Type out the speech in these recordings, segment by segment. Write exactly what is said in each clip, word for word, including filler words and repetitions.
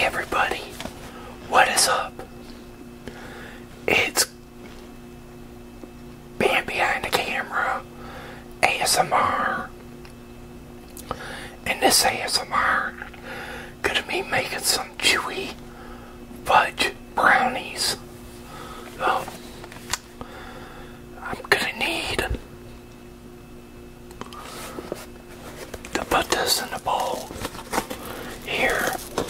everybody, what is up? It's Man Behind the Camera A S M R. And this A S M R gonna be making some chewy fudge brownies. So I'm gonna need to put this in a bowl here.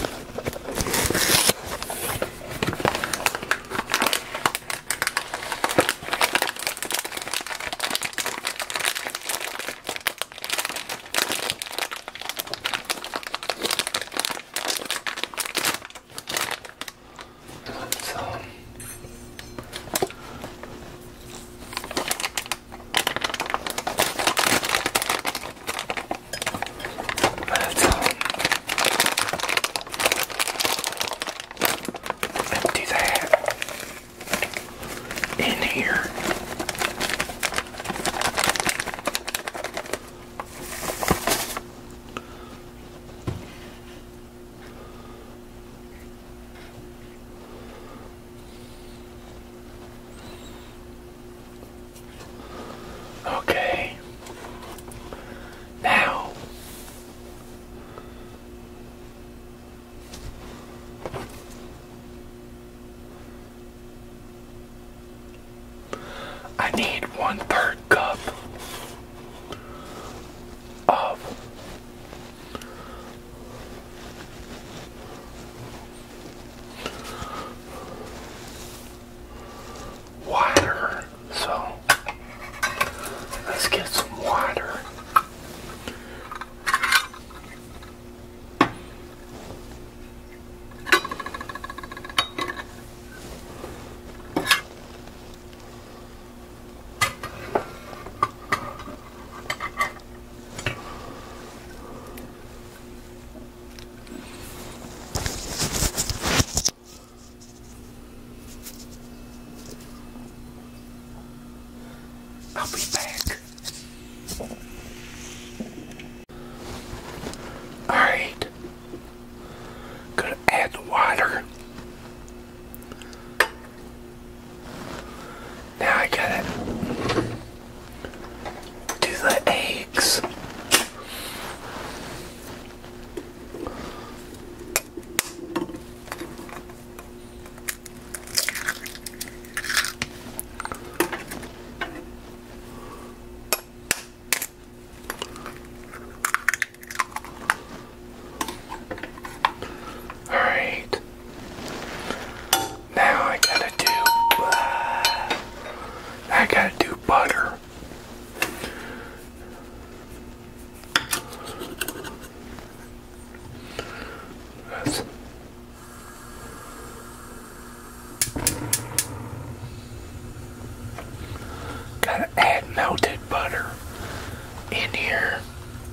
Okay. Now, I need one third cup of water. So let's get some water. I'll be back. Alright. Gonna add the water. Now I gotta do the eggs. Alright. Now I gotta do uh, I gotta do butter. That's gotta add melted butter in here.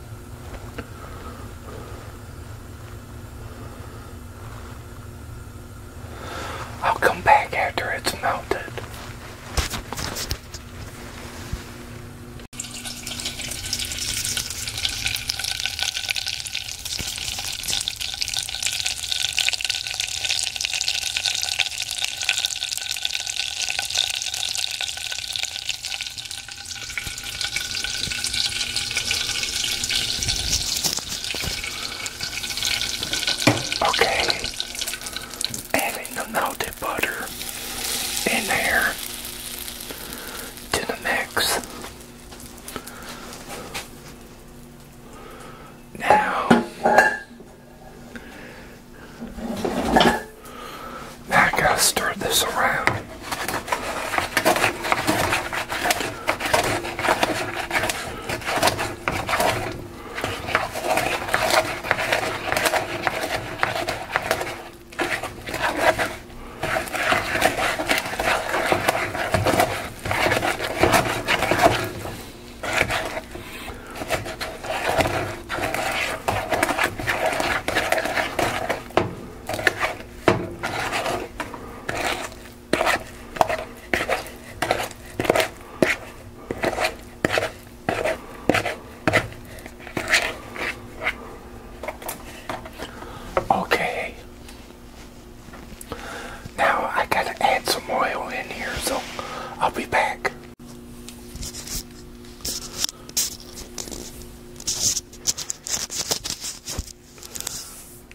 I'll come back after it's melted. Okay, adding the melted butter in there to the mix. Now, now I gotta stir this around.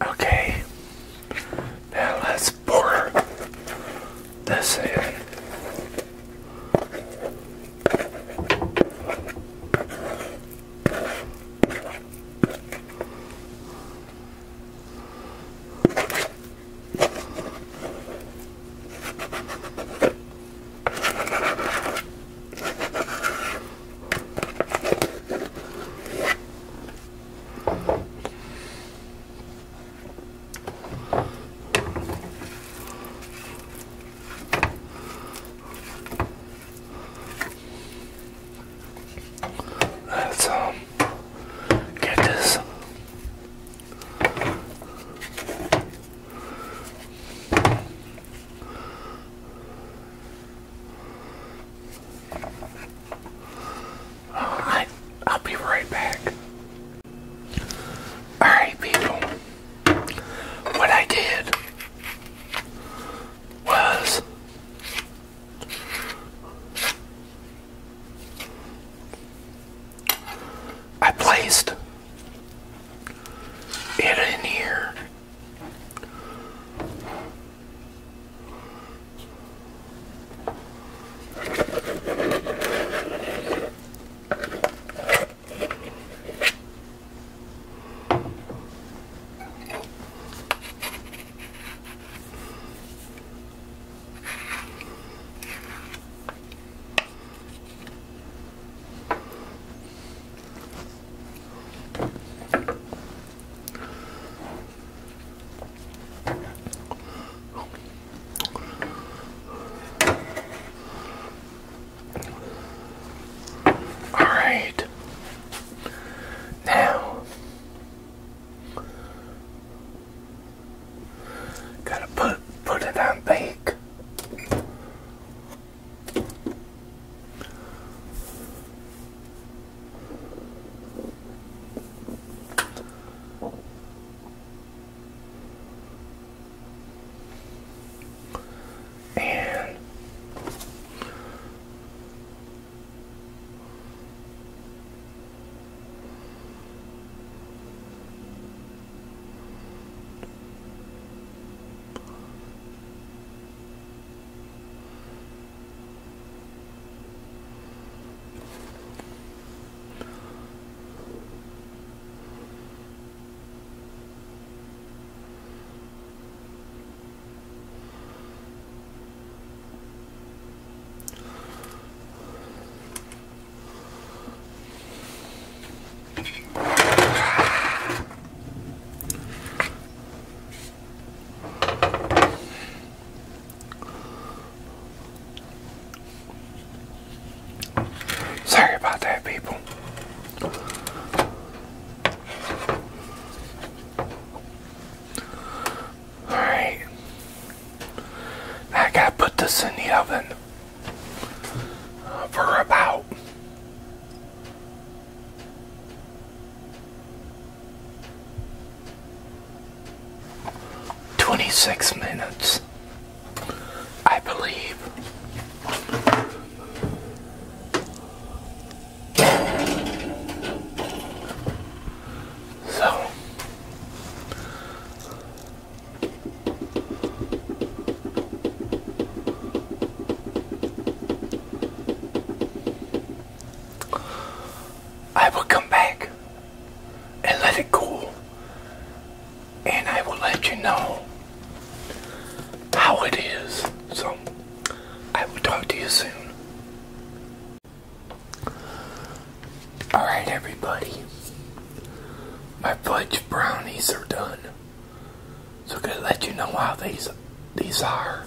Okay, now let's pour this in. Let's um get this. Alright, I'll be right back. Alright, people. What I did was I placed it in here. Alright. Now, gotta put put it on bake. And sorry about that, people. Alright. I gotta put this in the oven uh, for about twenty-six minutes, I believe. So, I will come back and let it cool, and I will let you know how it is. So, I will talk to you soon. Alright, everybody. My fudge brownies are done. So, I'm gonna let you know how these these are.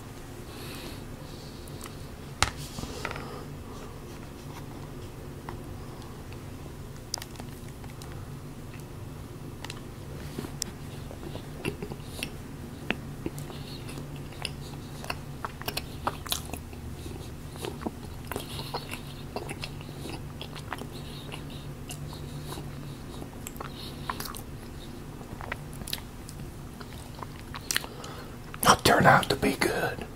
They'll turn out to be good.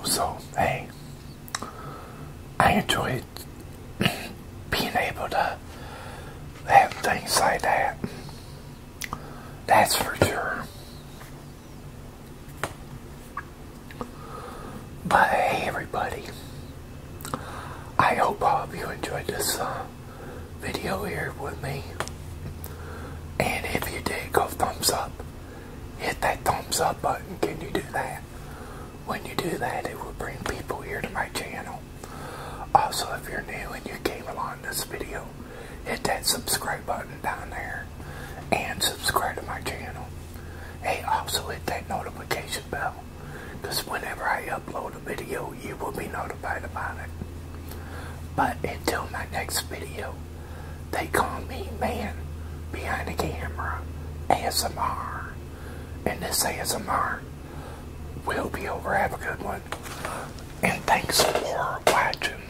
So, hey, I enjoy being able to have things like that. That's for sure. But hey, everybody, I hope all of you enjoyed this uh, video here with me. And if you did, go thumbs up. Hit that thumbs up button. Can you do that? When you do that, it will bring people here to my channel. Also, if you're new and you came along this video, hit that subscribe button down there and subscribe to my channel. Hey, also hit that notification bell, because whenever I upload a video, you will be notified about it. But until my next video, they call me Man Behind the Camera A S M R. And this A S M R will be over. Have a good one. And thanks for watching.